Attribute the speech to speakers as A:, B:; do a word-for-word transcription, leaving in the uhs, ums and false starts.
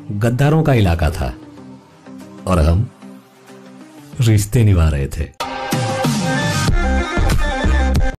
A: गद्दारों का इलाका था और हम रिश्ते निभा रहे थे।